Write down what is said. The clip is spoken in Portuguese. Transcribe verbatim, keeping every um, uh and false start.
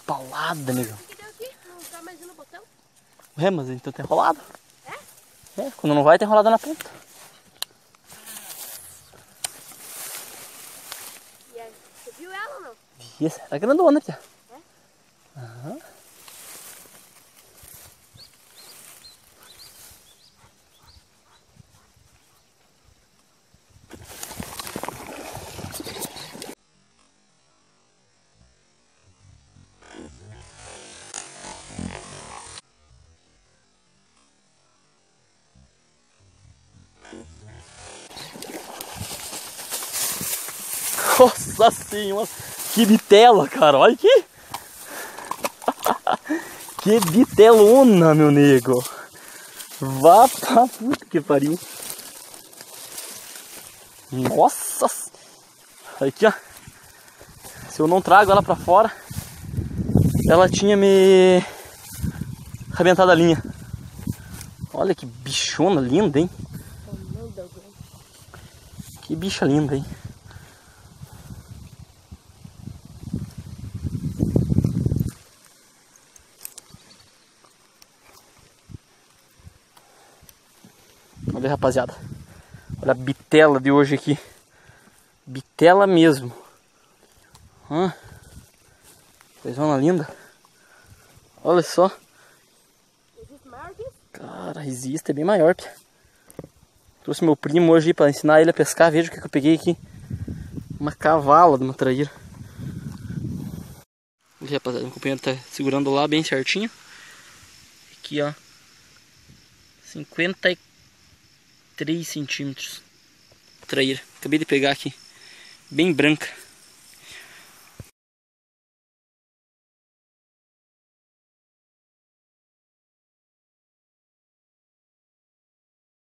palada, amigo. O que deu aqui? Não tá mais no botão? É, mas então tem enrolado. É? É, quando não vai, tem enrolado na ponta. E aí, você viu ela ou não? E essa era grandona aqui, ó. É? Aham. Nossa senhora, que bitela, cara, olha aqui. Que bitelona, meu nego. Vá pra puta que pariu. Nossa. Aqui, ó. Se eu não trago ela pra fora, ela tinha me arrebentado a linha. Olha que bichona linda, hein? Que bicha linda, hein? Olha, rapaziada. Olha a bitela de hoje aqui. Bitela mesmo. Hã? Coisona linda. Olha só. Existe maior que isso? Cara, existe, é bem maior. Pia. Trouxe meu primo hoje para ensinar ele a pescar. Veja o que, que eu peguei aqui. Uma cavala de uma traíra. Olha, rapaziada, o companheiro tá segurando lá bem certinho. Aqui, ó. cinquenta e três centímetros. Traíra. Acabei de pegar aqui. Bem branca.